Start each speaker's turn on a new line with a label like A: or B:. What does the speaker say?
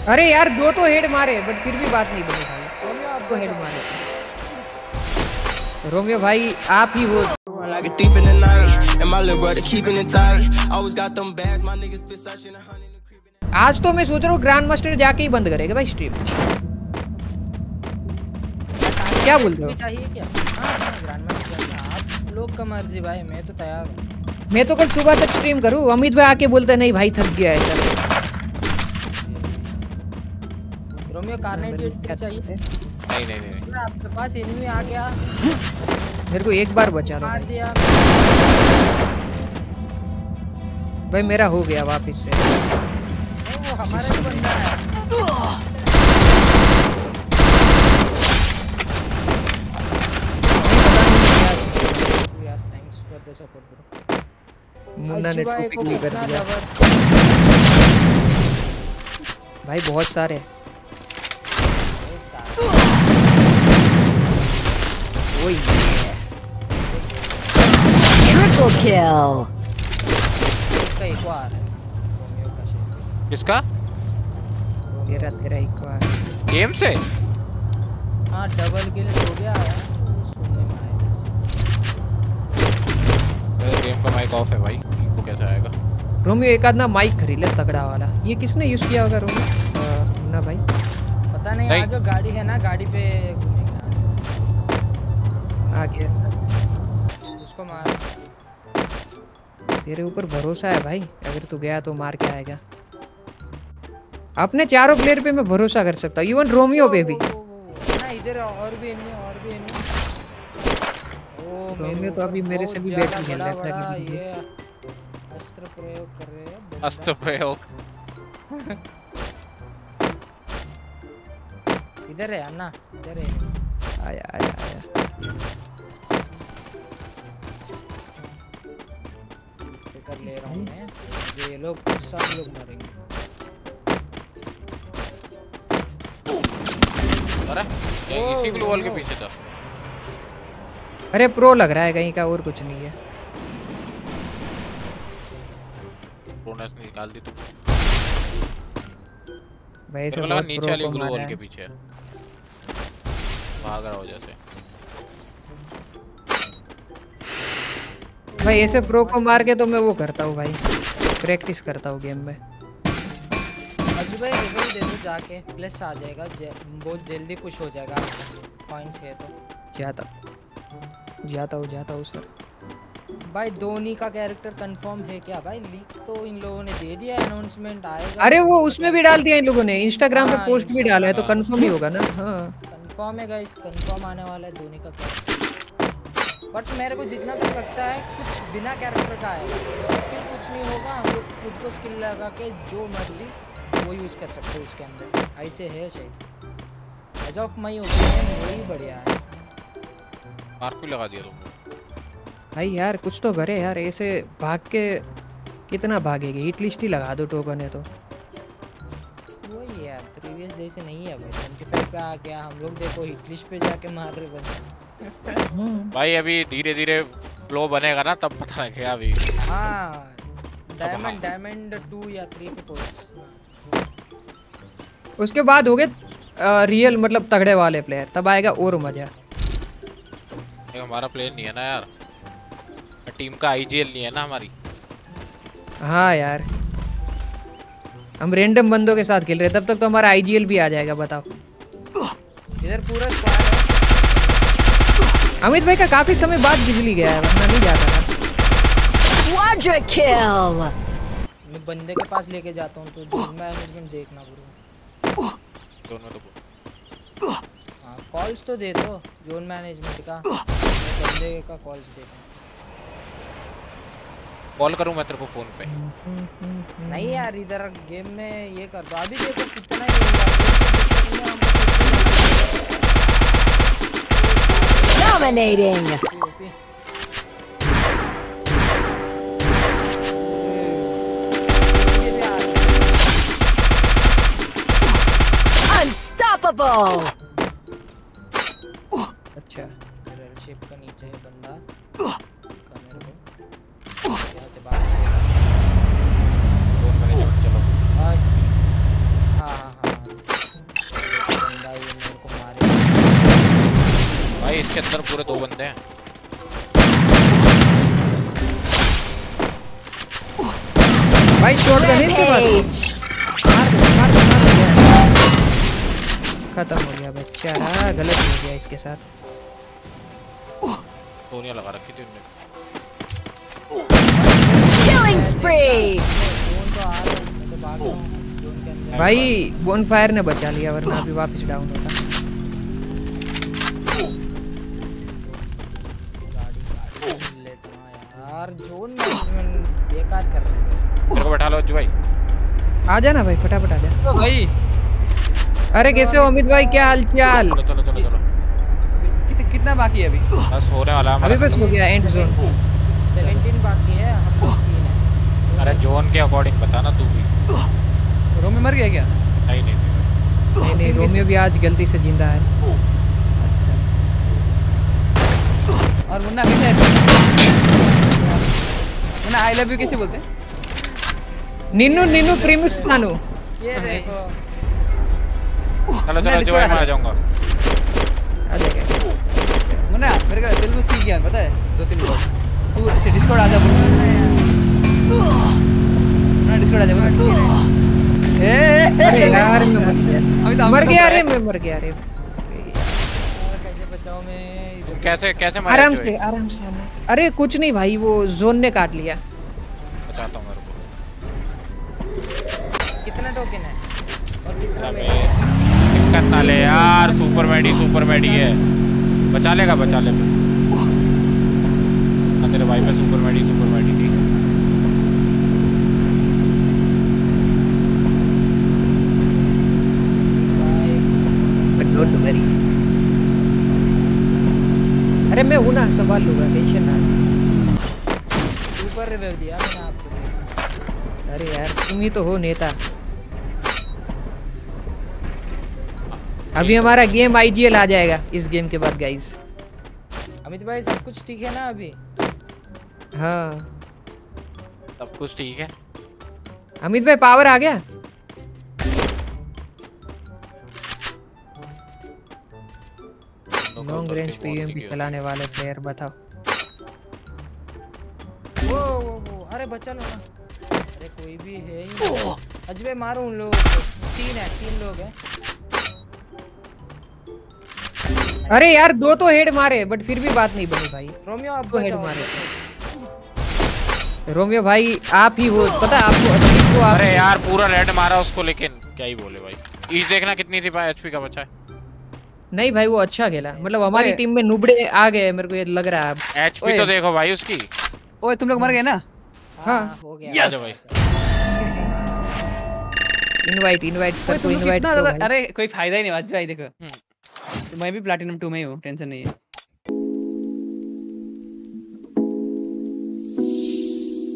A: अरे यार दो तो हेड मारे बट फिर भी बात नहीं बनी भाई। तो हेड मारे रोमियो भाई आप ही वो। आज तो मैं सोच रहा हूँ ग्रैंड मास्टर जाके ही बंद करेगा भाई स्ट्रीम। क्या बोलते हो?
B: चाहिए क्या? हाँ ग्रैंड मास्टर आप लोग का मर्जी भाई, मैं तो तैयार हूँ।
A: मैं तो कल सुबह तक स्ट्रीम करूँ। अमित भाई आके बोलते नहीं भाई थक गया है सर।
B: रोमियो कार्नेट चाहिए?
C: नहीं
B: आपके पास एनिमी आ गया।
A: मेरे को एक बार बचा दो
B: मार
A: भाई।
B: दिया
A: भाई मेरा हो गया वापस से।
B: वो हमारा ही बंदा है। यार thanks for the support bro.
A: Munna ने टॉपिक भी कर दिया भाई। बहुत सारे वही
D: Triple kill.
B: इसका एक बार है रोमियो का शेर।
C: किसका?
A: तेरा एक बार
C: गेम से?
B: हाँ डबल किल हो गया है। सुनने में आया।
C: मेरे गेम का माइक ऑफ है भाई, इनको कैसे आएगा?
A: रोमियो एक आध ना माइक खरीद ले तगड़ा वाला। ये किसने यूज किया होगा रोमियो? मुन्ना भाई
B: पता नहीं। आज जो गाड़ी है ना गाड़ी पे घूमेंगे
A: आ गया सर।
B: उसको मार।
A: तेरे ऊपर भरोसा है भाई, अगर तू गया तो मार के आएगा। अपने चारों प्लेयर पे मैं भरोसा कर सकता हूँ, इवन रोमियो पे भी।
B: ना इधर और भी नहीं।
A: रोमियो तो अभी मेरे से भी बेटर खेल रहा है।
B: ये अस्त्र प्रयोग कर रहे हैं।
C: अस्त्र प्रयोग
B: इधर है अन्ना, इधर है।
A: आया
B: कर ले रहा हूँ मैं। ये लोग सब लोग मरेंगे।
C: अरे ये इसी ग्लू वॉल के पीछे था।
A: अरे प्रो लग रहा है कहीं का, और कुछ नहीं है।
C: प्रोनेस निकाल दी तू
A: भाई से
C: बहुत नीचे वाली
A: प्रो
C: ग्लू
A: को
C: वॉल
A: मारा
C: के
A: है।
C: पीछे भाग रहा हो जैसे।
A: भाई ऐसे प्रो को मार के तो मैं वो करता हूँ भाई, प्रैक्टिस करता हूँ गेम में।
B: अजू भाई रिवॉल्व दे दो जाके, प्लस आ जाएगा। बहुत जल्दी पुश हो जाएगा पॉइंट्स है तो। जाता हूँ सर। भाई धोनी का कैरेक्टर कंफर्म है क्या भाई? लीक तो इन लोगों ने दे दिया, अनाउंसमेंट आएगा।
A: अरे वो उसमें भी डाल दिया इन लोगों ने, इंस्टाग्राम पे पोस्ट भी डाला है तो कंफर्म ही होगा ना। हाँ
B: कंफर्म है गाइस, कंफर्म आने वाला है धोनी का कैरेक्टर। बट मेरे को जितना तक लगता है कुछ बिना कैरेक्टर का आएगा। स्किल कुछ नहीं होगा, हम लोग खुद को स्किल लगा के जो मर्जी वो यूज़ कर सकते हो उसके अंदर। ऐसे है शायद, एज ऑफ माई ओपिनियन वही बढ़िया है।
C: मार्क भी लगा दिया तुम
A: भाई यार कुछ तो करे यार, ऐसे भाग के कितना भागेगी? हिट लिस्ट ही लगा दो टोकन है तो।
B: वही यार प्रीवियस जैसे नहीं है भाई। 25 पे आ गया, हम लोग देखो हिट लिस्ट पे जाके मार रहे बंदे।
C: भाई अभी धीरे धीरे फ्लो बनेगा ना तब पता लगेगा अभी।
B: हाँ डायमंड 2 या 3 पे पहुंच।
A: उसके बाद हो गए रियल मतलब तगड़े वाले प्लेयर, तब आएगा और मजा।
C: हमारा प्लेयर नहीं है ना यार, टीम का आईजीएल नहीं है ना हमारी।
A: हाँ यार हम रैंडम बंदों के साथ खेल रहे हैं, तब तक तो हमारा आईजीएल भी आ जाएगा। बताओ
B: इधर पूरा स्क्वाड है।
A: अमित भाई का काफी समय बाद बिजली गया है, वरना नहीं जाता था।
D: Quadra kill.
B: मैं बंदे के पास लेके जाता हूँ तो जोन मैनेजमेंट देखना ब्रो।
C: दोनों तो
B: हाँ कॉल्स तो दे दो जोन मैनेजमेंट का, बंदे का कॉल्स देखना।
C: कॉल करूं मैं तेरे को फोन पे?
B: नहीं यार इधर गेम में ये कर दो। अभी देखो कितना
D: Dominating. Unstoppable.
A: अच्छा
B: शिप का नीचे है बंदा। यहाँ से बाहर चलो। हाँ हाँ हाँ
C: के अंदर पूरे 2 बंदे हैं।
A: भाई शॉट गन है इसके पास।
D: Rampage.
A: मार दो। खत्म हो गया बेचारा, गलत हो गया इसके साथ।
C: गोलियां लगा रखी थी उनने।
D: Killing spree.
B: जोन तो आ रहा है, मैं तो भाग रहा हूँ जोन के अंदर।
A: भाई बोनफायर ने बचा लिया, वरना अभी वापस डाउन होता।
B: गाड़ी लेता हूँ यार, जोन मैनेजमेंट बेकार कर रहे हैं।
C: मेरे को बैठा लो अज्जू भाई।
A: आ जा ना भाई, फटाफट आ जा।
E: ओ भाई
A: अरे कैसे हो अमित भाई, क्या हालचाल?
C: चलो चलो चलो चलो।
E: कितना बाकी है अभी?
C: बस होने वाला है
A: अभी
C: हमारा।
A: बस हो गया एंड जोन।
B: 17 बाकी है, हम लोग 3 हैं।
C: अरे जोन के अकॉर्डिंग बता ना तू भी।
E: रोमी मर गया क्या?
C: नहीं नहीं
A: नहीं नहीं, रोमियो भी आज गलती से जिंदा है। अच्छा
E: और मुन्ना कैसे है? मुन्ना आई लव यू कैसे बोलते हैं?
A: निन्नू निन्नू प्रिमिस तानु।
B: ये देखो
C: चलो चलो जो है मैं आ जाऊंगा।
A: आ जाएगा।
E: मुन्ना मेरे को तेलुगु सीख गया पता है, 2-3 बार। तू ऐसे डिस्कॉर्ड आ जा बोल। मुन्ना डिस्कॉर्ड आ जा बोल।
A: अरे यार मैं
E: अभी तो
A: मर गया रे, मैं मर गया रे।
B: यार कैसे बचाओ मैं?
C: तुम कैसे कैसे मारे
A: आराम
C: अज्जू
A: से
C: भाई?
A: आराम से आना। अरे कुछ नहीं भाई, वो जोन ने काट लिया।
C: बताता हूँ मेरे को।
B: कितना टोकन है और कितना
C: अबे
B: मेरा है?
C: दिक्कत ना ले यार, सुपर मैडी है। बचा लेगा बचा ले। हाँ तेरे भाई पे सुपर मैडी थी।
A: But don't worry. अरे मैं हूं ना, संभाल लूंगा, टेंशन ना।
B: सुपर रिवाइव दिया मैंने आपको।
A: अरे यार तुम ही तो हो नेता। अभी हमारा गेम आईजीएल आ जाएगा इस गेम के बाद गाइस।
B: अमित भाई सब कुछ ठीक है ना अभी?
A: हाँ
C: सब कुछ ठीक है।
A: अमित भाई पावर आ गया। लॉन्ग रेंज पीएमपी चलाने वाले प्लेयर बताओ।
B: वो अरे बचा लो ना। अरे कोई भी है ही नहीं। अजय मारो उन लोगों को। 3 लोग हैं।
A: अरे यार 2 तो हेड मारे, बट फिर भी बात नहीं बनी भाई।
B: रोमियो आप
A: तो हेड
B: बचाओ।
A: मारे। रोमियो भाई आप ही हो, पता है आपको अच्छी को आप।
C: अरे यार पूरा रेड मारा उसको, लेकिन क्या ही बोले भाई। ईज देखना कितनी थी भाई एचपी का बचा है।
A: नहीं भाई वो अच्छा खेला, मतलब हमारी
E: ओए।
A: टीम में नुबड़े आ गए, मेरे को ये लग रहा है।
C: एचपी तो देखो भाई उसकी।
E: ओए तुम लोग मर गए ना?
A: हाँ।
B: हो गया।
C: आजा भाई।
A: इनवाइट सर
E: ओए
A: को
E: तुम लोग
A: इनवाइट
E: कितना
A: करो
E: ज्यादा,
A: भाई।
E: अरे कोई फायदा ही नहीं आज भाई देखो। तो मैं भी प्लैटिनम 2 में ही हूँ, टेंशन नहीं है।